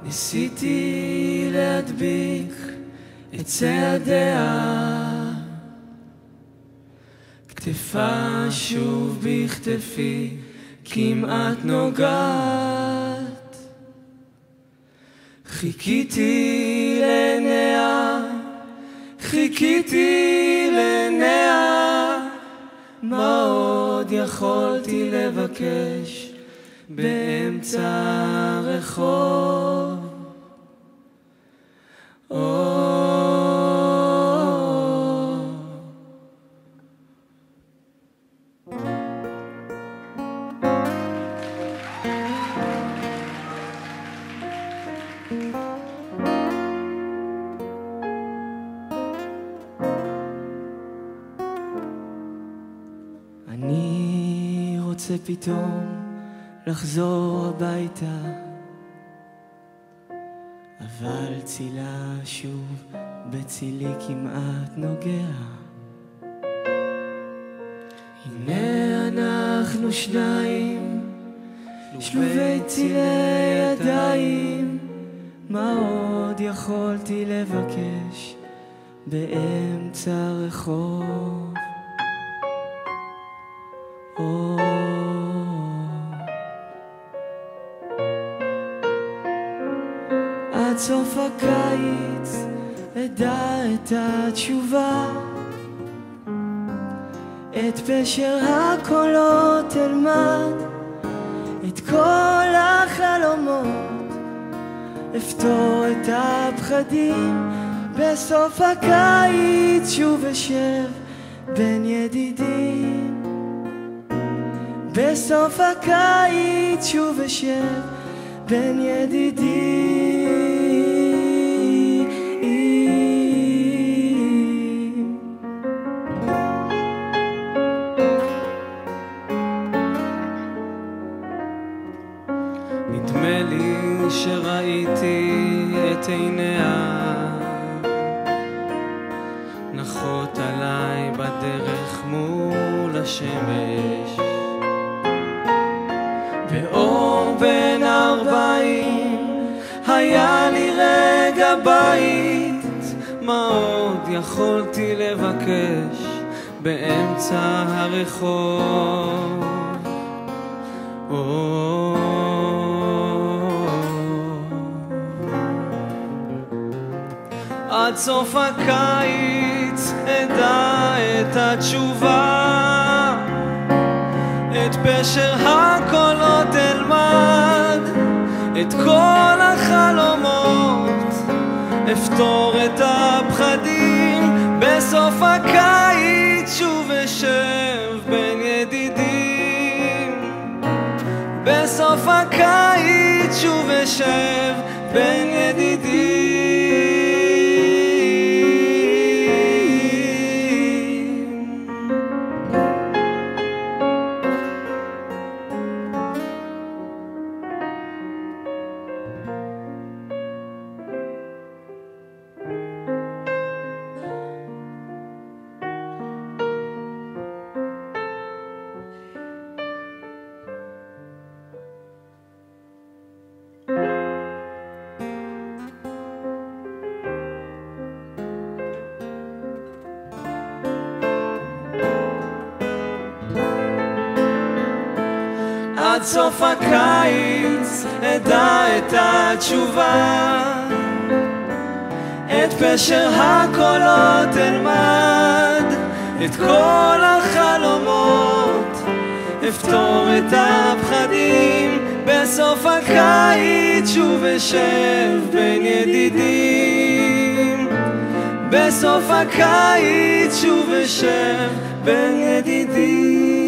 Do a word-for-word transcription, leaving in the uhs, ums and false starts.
ניסיתי להדביק את צעדיה, כתפה שוב בכתפי כמעט נוגעת. חיכיתי לעיניה, חיכיתי לעיניה, מה עוד יכולתי לבקש באמצע הרחוב? אני רוצה פתאום לחזור הביתה, אבל צילה שוב בצילי כמעט נוגע. הנה אנחנו שניים שלובי צילי ידיים, מה עוד יכולתי לבקש באמצע הרחוב? עד סוף הקיץ אדע את התשובה, את פשר הקולות אלמד, את כל החלומות אפתור את הפחדים. בסוף הקיץ שוב אשב בין ידידים, בסוף הקיץ שוב אשב בין ידידים. נדמה לי שראיתי את עיניה נחות עליי בדרך מול השמש, באור בין ארבעים היה לי רגע בית, מה עוד יכולתי לבקש באמצע הרחוב? עד סוף הקיץ אדע את התשובה, את פשר הקולות אלמד, את כל החלומות אפתור את הפחדים. בסוף הקיץ שוב אשב בין ידידים, בסוף הקיץ שוב אשב בין ידידים. עד סוף הקיץ אדע את התשובה, את פשר הקולות אלמד, את כל החלומות אפתור את הפחדים. בסוף הקיץ שוב אשב בין ידידים, בסוף הקיץ שוב אשב בין ידידים.